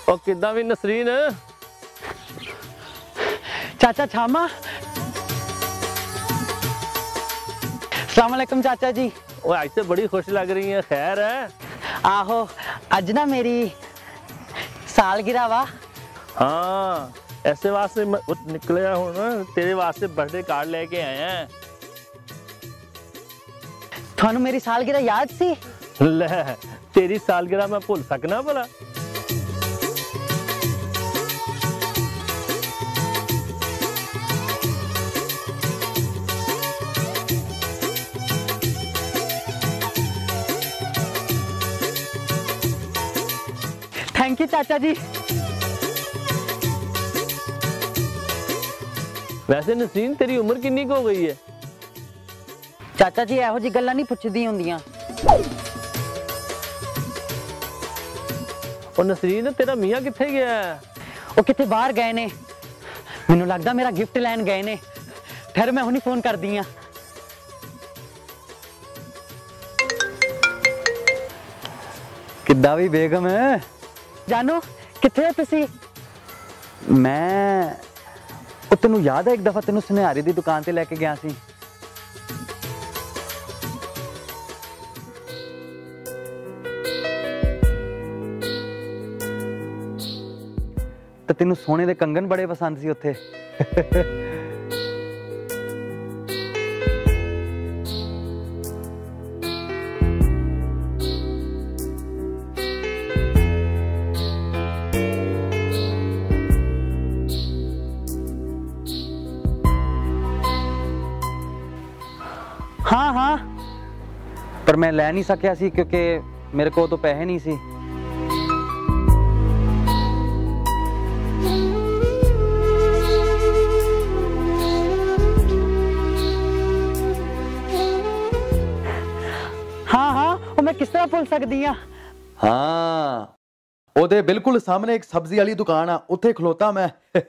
ਉਹ ਕਿੱਦਾਂ ਵੀ ਨਸਰੀਨ चाचा छामा अस्सलाम वालेकुम चाचा जी। वो आज तो बड़ी खुश लग रही है, खैर है? आहो अज ना मेरी सालगिरह वा। हाँ ऐसे वास्ते निकले हूं ना, तेरे वास्ते बर्थडे कार्ड लेके आए हैं। थानू मेरी सालगिरह याद सी? ले तेरी सालगिरह मैं भूल सकना भला? थैंक यू चाचा जी। वैसे नसीन तेरी उम्र कितनी हो गई है? चाचा जी एहो जी गल्लां नहीं पुछदी हुंदियां। और नसरीन तेरा मियां किथे गया है? वो किथे बाहर गए ने, मैनू लगदा मेरा गिफ्ट लैन गए ने। फिर मैं हुणी फोन कर दी हां। किद्दां वी बेगम है? जानू किथे हो तुसी? मैं तेनू याद है एक दफा तेनू सुनिहारी दी दुकान ते लेके गया सी? ते तेनू सोने दे कंगन बड़े पसंद सी उत्थे। हाँ हाँ पर मैं लै नहीं सकिया सी क्योंकि मेरे को तो पैसे नहीं सी। हाँ हाँ वो मैं किस तरह भूल सकदी हां। हाँ ओदे बिल्कुल सामने एक सब्जी वाली दुकान आ, उत्थे खलोता मैं।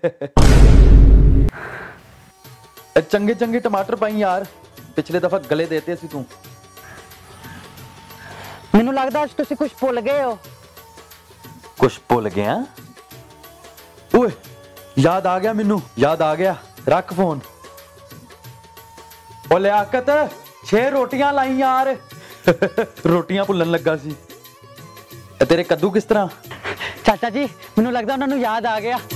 चंगे चंगे टमाटर पाई यार, पिछले दफा गले देते सी तू। मैनू लगदा अज तुसी कुछ भुल गए हो। कुछ भुल गया? ओए याद आ गया, मैनू याद आ गया। रख फोन। ओ लियाकत 6 रोटियां लाई यार। रोटियां भुलन लगा सी। तेरे कद्दू किस तरह? चाचा जी मैनू लगदा उन्हां नू याद आ गया।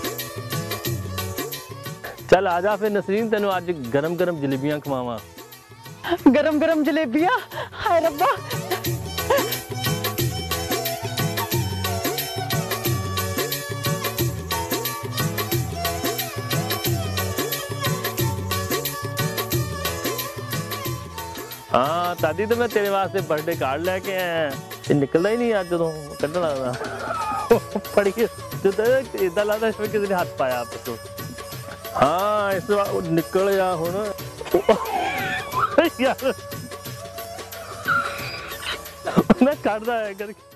चल आजा फिर नसरीन, तेनू आज गरम गरम जलेबियां खवावां। गरम गरम जलेबियां? हाय रब्बा। हाँ तादी तो मैं तेरे वास्ते बर्थडे कार्ड लेके आया। ये निकलदा ही नहीं यार, जो कड्ढण लगदा पड़ी जो इदा लगदा इसमें किसी ने हाथ पाया आप तो। हाँ इस निकल जा हुण यार मैं कटदा है करके।